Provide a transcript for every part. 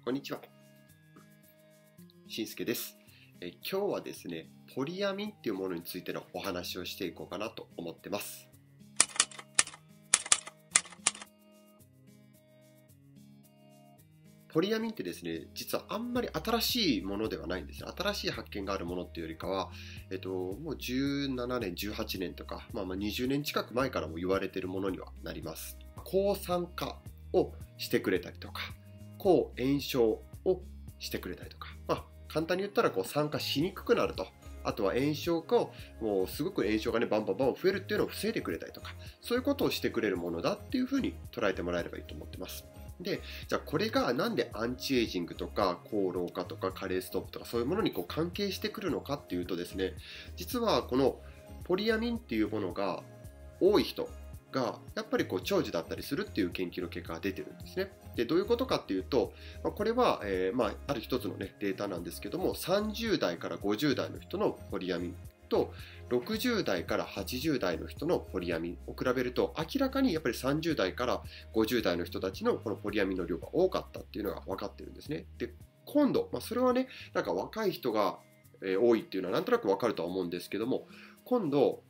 こんにちは。しんすけです。今日はですね、ポリアミンっていうものについてのお話をしていこうかなと思ってます。ポリアミンってですね、実はあんまり新しいものではないんですよ。新しい発見があるものっていうよりかは、もう17年、18年とか、20年近く前からも言われているものにはなります。抗酸化をしてくれたりとか、抗炎症をしてくれたりとか、簡単に言ったら酸化しにくくなると。あとは炎症か、もうすごく炎症がね、バンバン増えるっていうのを防いでくれたりとか、そういうことをしてくれるものだっていうふうに捉えてもらえればいいと思ってます。で、じゃあこれがなんでアンチエイジングとか抗老化とか加齢ストップとかそういうものに関係してくるのかっていうとですね、実はこのポリアミンっていうものが多い人がやっぱり長寿だったりするっていう研究の結果が出てるんですね。で、どういうことかっていうと、これは、ある一つの、データなんですけども、30代から50代の人のポリアミンと60代から80代の人のポリアミンを比べると、明らかにやっぱり30代から50代の人たちのこのポリアミンの量が多かったっていうのが分かってるんですね。で、今度、それはね、若い人が多いっていうのはなんとなく分かるとは思うんですけども、今度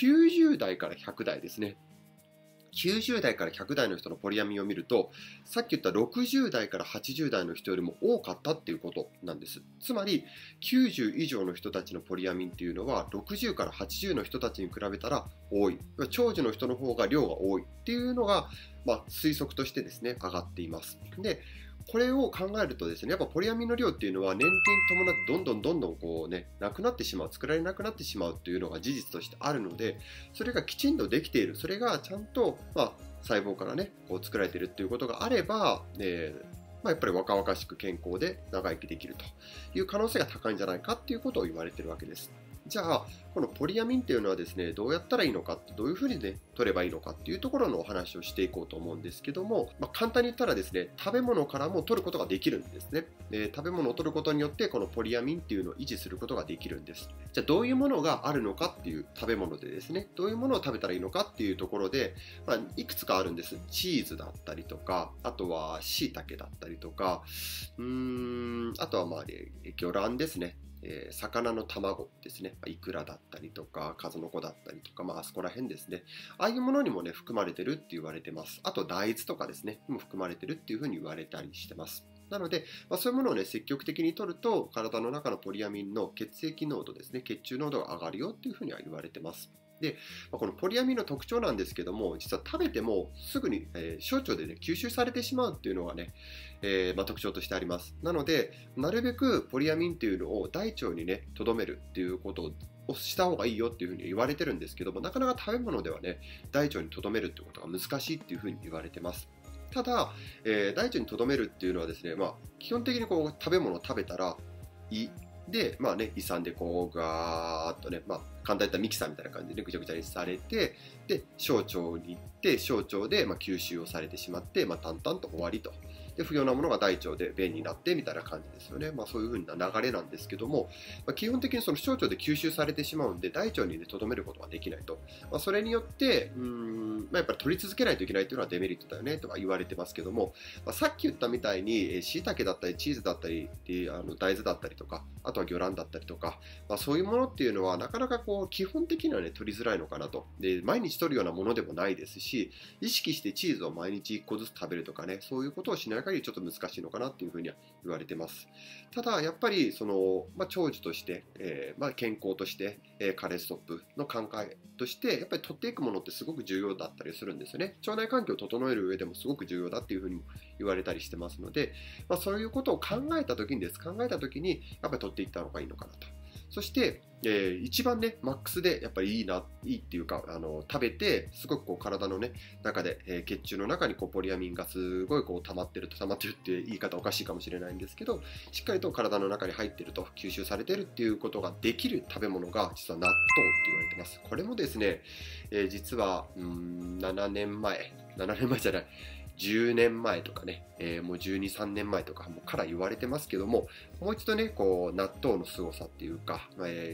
90代から100代ですね。90代から100代の人のポリアミンを見ると、さっき言った60代から80代の人よりも多かったっていうことなんです。つまり、90以上の人たちのポリアミンっていうのは、60から80の人たちに比べたら多い。長寿の人の方が量が多いっていうのが、推測としてですね、上がっています。で、これを考えるとですね、やっぱポリアミンの量っていうのは年齢に伴ってどんどんなくなってしまう、作られなくなってしまうっていうのが事実としてあるので、それがきちんとできている、それがちゃんと、細胞からね、作られているっていうことがあれば、やっぱり若々しく健康で長生きできるという可能性が高いんじゃないかっていうことを言われているわけです。じゃあ、このポリアミンっていうのはですね、どうやったらいいのか、どういうふうにね、取ればいいのかっていうところのお話をしていこうと思うんですけども、簡単に言ったらですね、食べ物からも取ることができるんですね。食べ物を取ることによって、このポリアミンっていうのを維持することができるんです。じゃあ、どういうものがあるのかっていう食べ物でですね、どういうものを食べたらいいのかっていうところで、いくつかあるんです。チーズだったりとか、あとは椎茸だったりとか、あとは魚卵ですね。魚の卵ですね、イクラだったりとか、数の子だったりとか、あそこら辺ですね。ああいうものにもね、含まれてるって言われてます。あと大豆とかですね、も含まれてるっていうふうに言われたりしてます。なので、そういうものをね、積極的に摂ると、体の中のポリアミンの血液濃度ですね、血中濃度が上がるよっていうふうには言われてます。で、このポリアミンの特徴なんですけども、実は食べてもすぐに、小腸でね、吸収されてしまうっていうのがね、特徴としてあります。なので、なるべくポリアミンっていうのを大腸にね、留めるっていうことをした方がいいよっていうふうに言われてるんですけども、なかなか食べ物ではね、大腸に留めるってことが難しいっていうふうに言われてます。ただ、大腸に留めるっていうのはですね、基本的に食べ物を食べたら胃で、胃酸でガーッとね、簡単に言ったらミキサーみたいな感じで、ぐちゃぐちゃにされて、で、小腸に行って、小腸で吸収をされてしまって、淡々と終わりと。で、不要なものが大腸で便になってみたいな感じですよね。そういう風な流れなんですけども、基本的にその小腸で吸収されてしまうんで、大腸にね、留めることができないと。それによって、やっぱり取り続けないといけないというのはデメリットだよね、とか言われてますけども、さっき言ったみたいに、椎茸だったり、チーズだったり、大豆だったりとか、あとは魚卵だったりとか、そういうものっていうのは、なかなか基本的にはね、取りづらいのかなと。で、毎日取るようなものでもないですし、意識してチーズを毎日1個ずつ食べるとかね、そういうことをしない限りちょっと難しいのかなっていうふうには言われてます。ただ、やっぱり、長寿として、健康として、加齢ストップの考えとして、やっぱり取っていくものってすごく重要だったりするんですよね。腸内環境を整える上でもすごく重要だっていうふうに言われたりしてますので、そういうことを考えたときに、やっぱり取っていった方がいいのかなと。そして、一番ね、マックスでやっぱりいいっていうか、食べて、すごく体のね、中で、血中の中にポリアミンがすごい溜まってるって言い方おかしいかもしれないんですけど、しっかりと体の中に入ってると、吸収されてるっていうことができる食べ物が、実は納豆って言われてます。これもですね、実は、7年前じゃない、10年前とかね、もう12、3年前とかから言われてますけども、もう一度ね、納豆の凄さっていうか、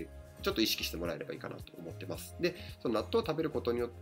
ちょっと意識してもらえればいいかなと思ってます。で、その納豆を食べることによって、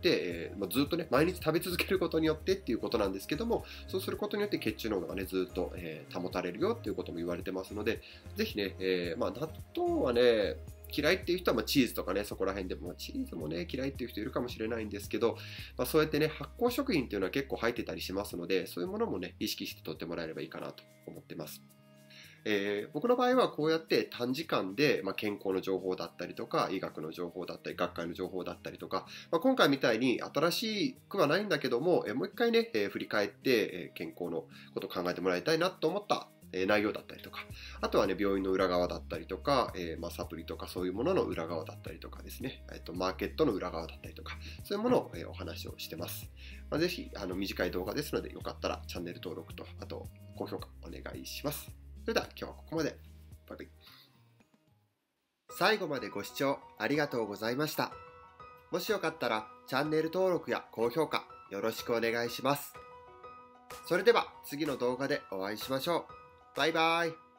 ずっとね、毎日食べ続けることによってっていうことなんですけども、そうすることによって血中濃度がね、ずっと、保たれるよっていうことも言われてますので、ぜひね、納豆はね、嫌いっていう人はチーズとかね、そこら辺でも、チーズもね、嫌いっていう人いるかもしれないんですけど、そうやってね、発酵食品っていうのは結構入ってたりしますので、そういうものもね、意識して取ってもらえればいいかなと思ってます。僕の場合はこうやって短時間で、健康の情報だったりとか医学の情報だったり学会の情報だったりとか、今回みたいに新しくはないんだけども、もう一回ね、振り返って、健康のことを考えてもらいたいなと思った内容だったりとか、あとはね、病院の裏側だったりとか、サプリとかそういうものの裏側だったりとかですね、マーケットの裏側だったりとか、そういうものを、お話をしてます。ぜひ短い動画ですので、よかったらチャンネル登録と、あと高評価お願いします。それでは今日はここまで。バイバイ。最後までご視聴ありがとうございました。もしよかったらチャンネル登録や高評価よろしくお願いします。それでは次の動画でお会いしましょう。バイバイ。